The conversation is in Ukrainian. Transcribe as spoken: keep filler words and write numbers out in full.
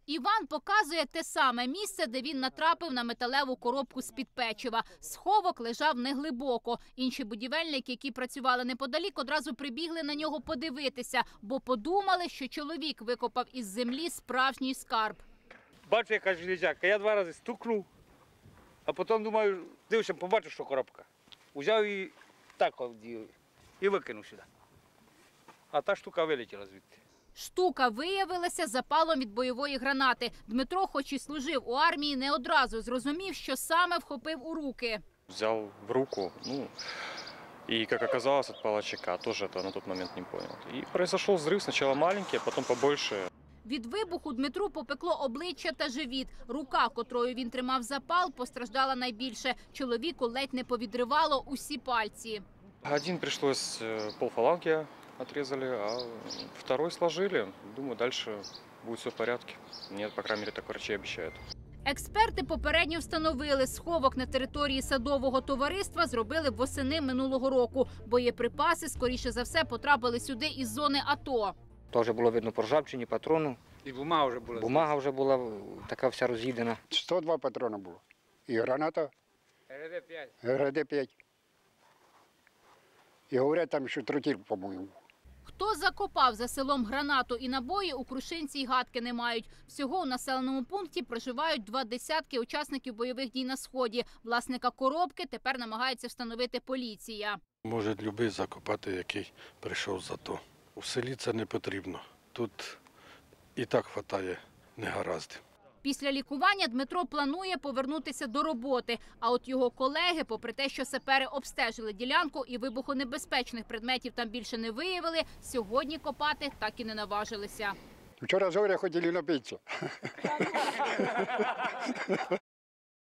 Іван показує те саме місце, де він натрапив на металеву коробку з-під печива. Сховок лежав неглибоко. Інші будівельники, які працювали неподалік, одразу прибігли на нього подивитися, бо подумали, що чоловік викопав із землі справжній скарб. Бачу, яка железяка. Я два рази стукнув, а потім думаю, дивився, побачив, що коробка. Узяв і так одів, і викинув сюди. А та штука вилетіла звідти. Штука виявилася запалом від бойової гранати. Дмитро, хоч і служив у армії, не одразу зрозумів, що саме вхопив у руки. Взял в руку, ну, и, как оказалось, от палачика. Тоже это на тот момент не понял. И произошел взрыв, сначала маленький, а потом побольше. Від вибуху Дмитру попекло обличчя та живіт. Рука, котрою він тримав запал, постраждала найбільше. Чоловіку ледь не повідривало усі пальці. Один пришлось полфаланги отрезали, а второй сложили. Думаю, дальше будет все в порядке. Мне, по крайней мере, так врачи обещают. Експерти попередньо встановили, сховок на території садового товариства зробили восени минулого року. Боєприпаси, скоріше за все, потрапили сюди із зони АТО. Теж було видно по ржавчині, патрону. І бумага вже була. Бумага вже була така вся роз'їдена. сто два патрона було. І граната Р Д п'ять. Р Д п'ять. І говорять, там ще тротір, по-моєму. Хто закопав за селом гранату і набої, у Крушинці й гадки не мають. Всього у населеному пункті проживають два десятки учасників бойових дій на Сході. Власника коробки тепер намагається встановити поліція. Може любий закопати, який прийшов за то. У селі це не потрібно. Тут і так вистачає негараздів. Після лікування Дмитро планує повернутися до роботи. А от його колеги, попри те, що сапери обстежили ділянку і вибухонебезпечних предметів там більше не виявили, сьогодні копати так і не наважилися. Вчора зоря хотіли напитися.